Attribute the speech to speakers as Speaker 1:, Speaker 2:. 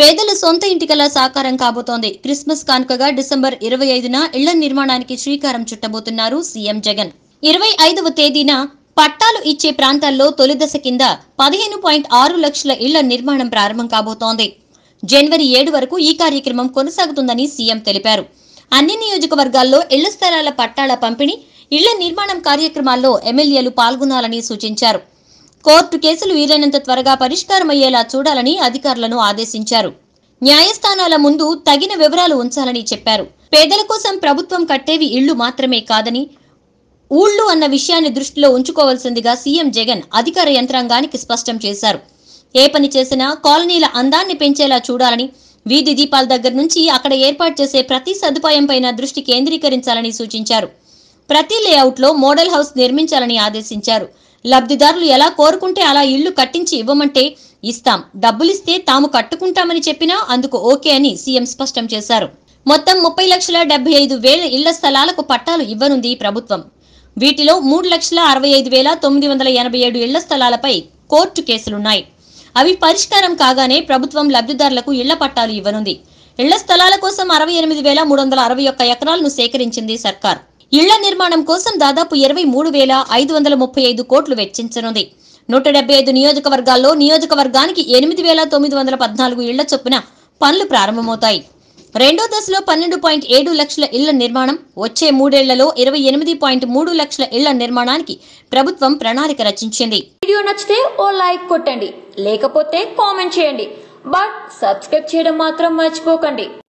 Speaker 1: పేదల సొంత ఇంటికల సాకారం కాబోతోంది. క్రిస్మస్ కానుకగా డిసెంబర్ 25న ఇళ్ల నిర్మాణానికి శ్రీకారం చుట్టబోతున్నారు సీఎం జగన్. 25వ తేదీన పట్టాలు ఇచ్చే ప్రాంతాల్లో తొలి దశ కింద 15.6 లక్షల ఇళ్ల నిర్మాణం ప్రారంభం కాబోతోంది. జనవరి 7 వరకు ఈ కార్యక్రమం కొనసాగుతుందని సీఎం తెలిపారు. అన్ని నియోజకవర్గాల్లో ఇళ్ల స్థలాల పట్టాల పంపిణీ, ఇళ్ల నిర్మాణం కార్యక్రమాల్లో ఎమ్మెల్యేలు పాల్గొనాలని సూచించారు. కోర్టు కేసులు వీలైనంత త్వరగా పరిష్కారమయ్యేలా చూడాలని అధికారులను ఆదేశించారు. న్యాయస్థానాల ముందు తగిన వివరాలు ఉంచాలని చెప్పారు. పేదల కోసం ప్రభుత్వం కట్టేవి ఇళ్లు మాత్రమే కాదని, ఊళ్లు అన్న విషయాన్ని దృష్టిలో ఉంచుకోవాల్సిందిగా సీఎం జగన్ అధికార యంత్రాంగానికి స్పష్టం చేశారు. ఏ పని చేసినా కాలనీల అందాన్ని పెంచేలా చూడాలని, వీధి దీపాల దగ్గర నుంచి అక్కడ ఏర్పాటు చేసే ప్రతి సదుపాయంపైన దృష్టి కేంద్రీకరించాలని సూచించారు. ప్రతి లేఅవుట్లో మోడల్ హౌస్ నిర్మించాలని ఆదేశించారు. లబ్ధిదారులు ఎలా కోరుకుంటే అలా ఇళ్లు కట్టించి ఇవ్వమంటే ఇస్తాం, డబ్బులిస్తే తాము కట్టుకుంటామని చెప్పినా అందుకు ఓకే అని సీఎం స్పష్టం చేశారు. మొత్తం 30,75,000 ఇళ్ల స్థలాలకు పట్టాలు ఇవ్వనుంది ప్రభుత్వం. వీటిలో 3,65,987 ఇళ్ల స్థలాలపై కోర్టు కేసులున్నాయి. అవి పరిష్కారం కాగానే ప్రభుత్వం లబ్ధిదారులకు ఇళ్ల పట్టాలు ఇవ్వనుంది. ఇళ్ల స్థలాల కోసం 68,361 ఎకరాలను సేకరించింది సర్కార్. ఇళ్ల నిర్మాణం కోసం దాదాపు 23,535 కోట్లు వెచ్చించనుంది. 175 నియోజకవర్గాల్లో నియోజకవర్గానికి 8,914 ఇళ్ల చొప్పున పనులు ప్రారంభమవుతాయి. రెండో దశలో 12.7 లక్షల ఇళ్ల నిర్మాణం, వచ్చే 3 ఏళ్లలో 28.3 లక్షల ఇళ్ల నిర్మాణానికి ప్రభుత్వం ప్రణాళిక రచించింది.
Speaker 2: వీడియో నచ్చితే ఓ లైక్ కొట్టండి, లేకపోతే కామెంట్ చేయండి. బట్ సబ్స్క్రైబ్ చేయడం మాత్రం మర్చిపోకండి.